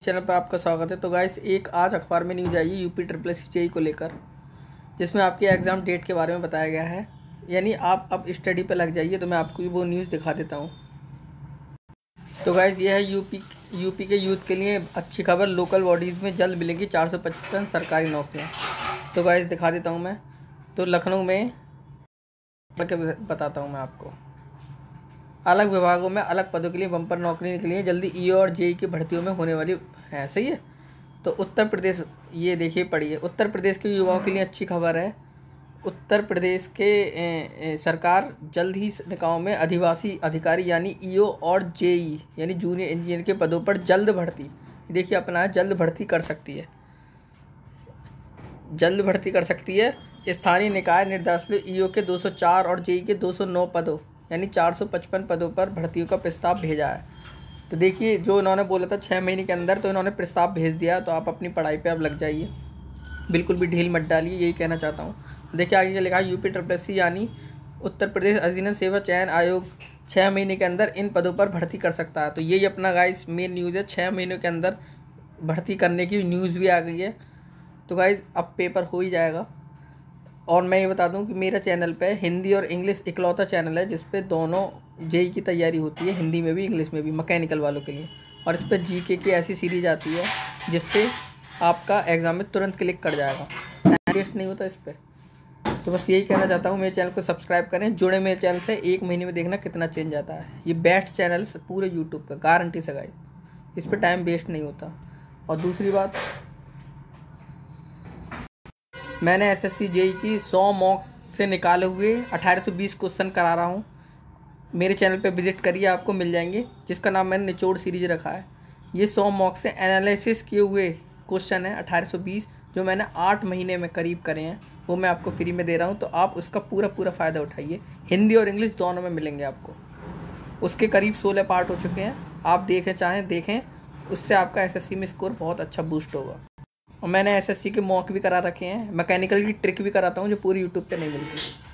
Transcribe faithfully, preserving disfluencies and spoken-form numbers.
Channel पर आपका स्वागत है। तो गाइस, एक आज अखबार में न्यूज़ आई है यूपी ट्रिपल एस जेई को लेकर, जिसमें आपके एग्ज़ाम डेट के बारे में बताया गया है। यानी आप अब स्टडी पे लग जाइए। तो मैं आपको वो न्यूज़ दिखा देता हूँ। तो गाइस, ये है यूपी यूपी के यूथ के लिए अच्छी खबर। लोकल बॉडीज़ में जल्द मिलेंगी चार सौ पचपन सरकारी नौकरियाँ। तो गाइस दिखा देता हूँ मैं। तो लखनऊ में बताता हूँ मैं आपको। अलग विभागों में अलग पदों के लिए बम्पर नौकरी निकली है। जल्दी ई और जेई की भर्तियों में होने वाली है। सही है। तो उत्तर प्रदेश, ये देखिए पढ़िए, उत्तर प्रदेश के युवाओं के लिए अच्छी खबर है। उत्तर प्रदेश के ए, ए, सरकार जल्द ही निकायों में आदिवासी अधिकारी यानी ईओ और जेई यानी जूनियर इंजीनियर के पदों पर जल्द भर्ती, देखिए अपना जल्द भर्ती कर सकती है जल्द भर्ती कर सकती है। स्थानीय निकाय निर्देशालय ईओ के दो सौ चार और जेई के दो सौ नौ पदों यानी चार सौ पचपन पदों पर भर्तियों का प्रस्ताव भेजा है। तो देखिए, जो इन्होंने बोला था छः महीने के अंदर, तो इन्होंने प्रस्ताव भेज दिया। तो आप अपनी पढ़ाई पे अब लग जाइए, बिल्कुल भी ढील मत डालिए, यही कहना चाहता हूँ। देखिए आगे क्या लिखा है। यूपी ट्रिपल एस यानी उत्तर प्रदेश अधीनस्थ सेवा चयन आयोग छः महीने के अंदर इन पदों पर भर्ती कर सकता है। तो यही अपना गाइस मेन न्यूज़ है। छः महीनों के अंदर भर्ती करने की न्यूज़ भी आ गई है। तो गाइस अब पेपर हो ही जाएगा। और मैं ये बता दूं कि मेरा चैनल पे हिंदी और इंग्लिश इकलौता चैनल है जिस पे दोनों जेई की तैयारी होती है, हिंदी में भी इंग्लिश में भी, मैकेनिकल वालों के लिए। और इस पर जीके की ऐसी सीरीज आती है जिससे आपका एग्ज़ाम में तुरंत क्लिक कर जाएगा, टाइम वेस्ट नहीं होता इस पर। तो बस यही कहना चाहता हूँ, मेरे चैनल को सब्सक्राइब करें, जुड़े मेरे चैनल से। एक महीने में देखना कितना चेंज आता है। ये बेस्ट चैनल पूरे यूट्यूब का, गारंटी से गाइस, इस पर टाइम वेस्ट नहीं होता। और दूसरी बात, मैंने एसएससी जेई की सौ मॉक से निकाले हुए अठारह सौ बीस क्वेश्चन करा रहा हूँ। मेरे चैनल पे विजिट करिए, आपको मिल जाएंगे, जिसका नाम मैंने निचोड़ सीरीज रखा है। ये सौ मॉक से एनालिसिस किए हुए क्वेश्चन है अठारह सौ बीस, जो मैंने आठ महीने में करीब करे हैं, वो मैं आपको फ्री में दे रहा हूँ। तो आप उसका पूरा पूरा फ़ायदा उठाइए। हिंदी और इंग्लिश दोनों में मिलेंगे आपको। उसके करीब सोलह पार्ट हो चुके हैं, आप देखें चाहें देखें, उससे आपका एसएससी में स्कोर बहुत अच्छा बूस्ट होगा। और मैंने एसएससी के मॉक भी करा रखे हैं, मैकेनिकल की ट्रिक भी कराता हूँ जो पूरी यूट्यूब पे नहीं मिलती।